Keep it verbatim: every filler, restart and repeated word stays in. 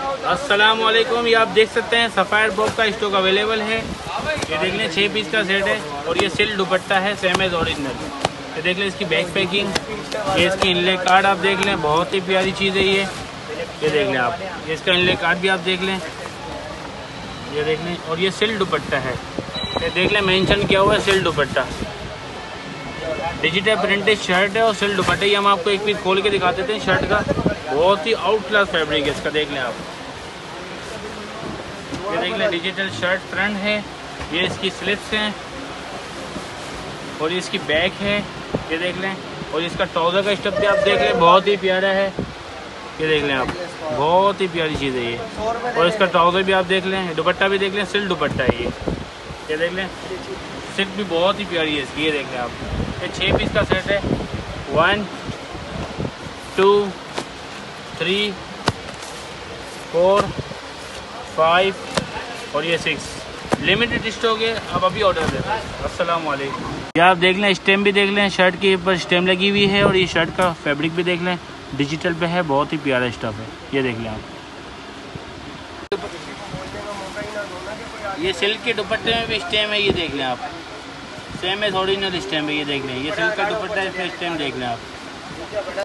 अस्सलाम वालेकुम। ये आप देख सकते हैं सफ़ायर बॉब का स्टॉक अवेलेबल है। ये देख लें छः पीस का सेट है और ये सिल्क दुपट्टा है सेम एज ओरिजिनल। ये देख लें इसकी बैक पैकिंग, ये इसकी इनले कार्ड आप देख लें, बहुत ही प्यारी चीज़ है ये। ये देख लें आप, ये इसका इनले कार्ड भी आप देख लें, ये देख लें। और ये सिल्क दुपट्टा है, ये देख लें मेंशन किया हुआ है silk dupatta. Digital printed shirt है और सिल्क दुपट्टा। ये हम आपको एक पीस खोल के दिखा देते हैं शर्ट का, बहुत ही आउट क्लास फैब्रिक है इसका। देख लें आप, ये देख लें डिजिटल शर्ट फ्रंट है, ये इसकी स्लिप्स हैं और ये इसकी बैक है, ये देख लें। और इसका ट्राउज़र का स्टफ भी आप देख लें, बहुत ही प्यारा है। ये देख लें आप, बहुत ही प्यारी चीज़ है ये। और इसका ट्राउज़र भी आप देख लें, दुपट्टा भी देख लें, सिल्क दुपट्टा है ये। ये देख लें, सिल्क भी बहुत ही प्यारी है इसकी। ये देख लें आप, ये छः पीस का सेट है। One two three four five और ये सिक्स, लिमिटेड स्टॉक है, आप अभी ऑर्डर देते हैं। अस्सलाम वालेकुम। ये आप देख लें स्टेम भी देख लें, शर्ट के ऊपर स्टेम लगी हुई है और ये शर्ट का फैब्रिक भी देख लें, डिजिटल पे है, बहुत ही प्यारा स्टफ है। ये देख लें आप, ये सिल्क के दुपट्टे में भी स्टेम है, ये देख लें आप, सेम एज ओरिजिनल स्टेम है। ये देख लें, ये सिल्क का दुपट्टा है, इसमें स्टेम देख लें आप।